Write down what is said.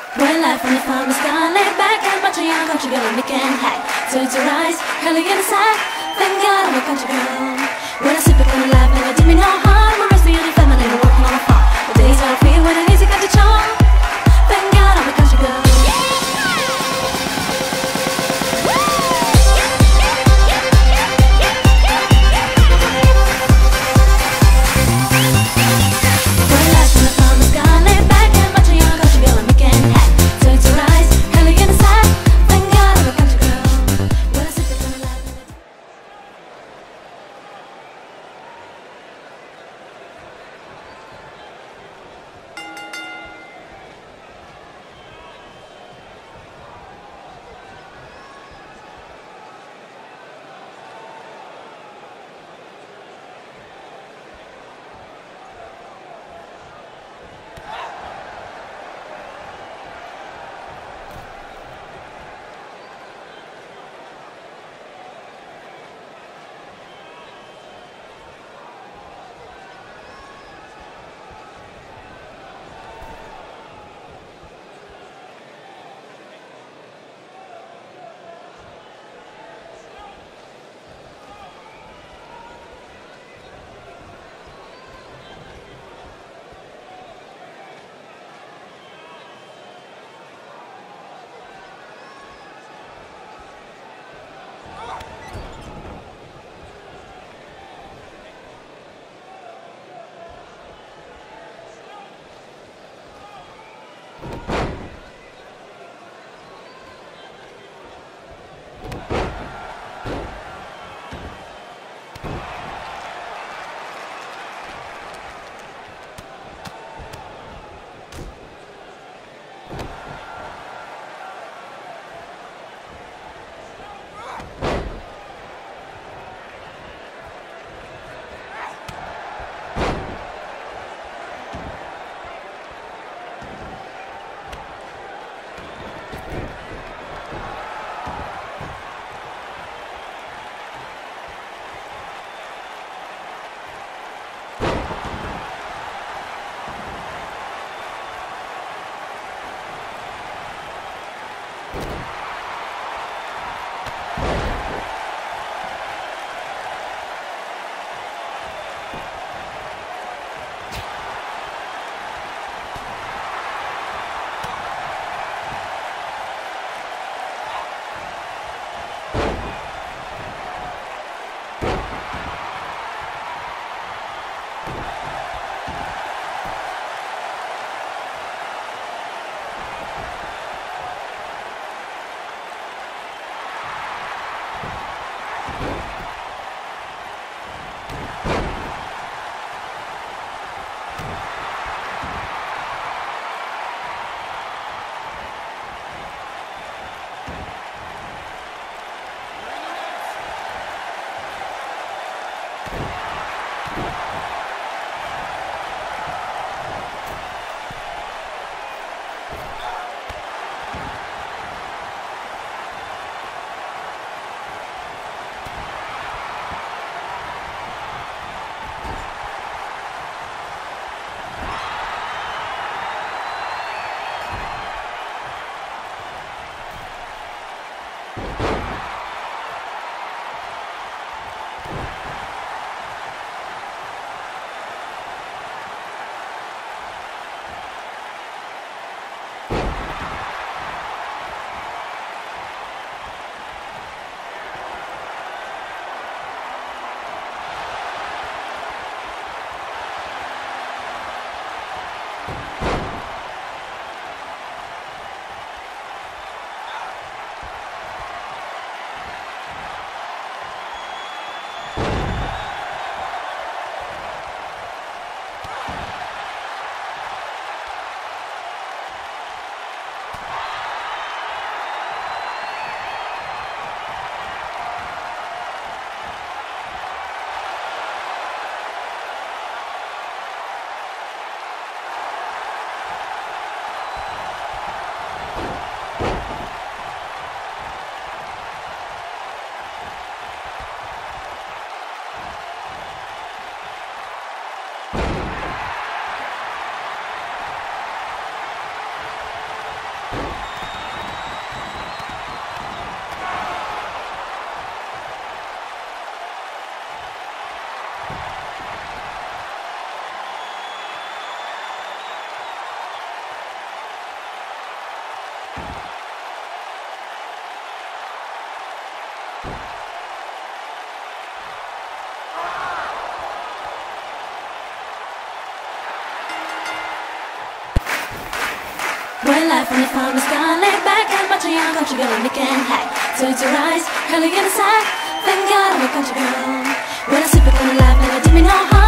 When life on the farm is gone, lay back and watch a young country girl making high. So it's a rise, curling inside. Thank God I'm a country girl. When I sip it on life, never did me no harm. The rest of you, the family, we're working on a farm. The days are free when the music got the charm. Thank God I'm a country girl. When life on the farm is gone, lay back and watch a young country girl making hay. Turn to rise, early in the side. Thank God I'm a country girl. When I sip it on life, never did me no harm.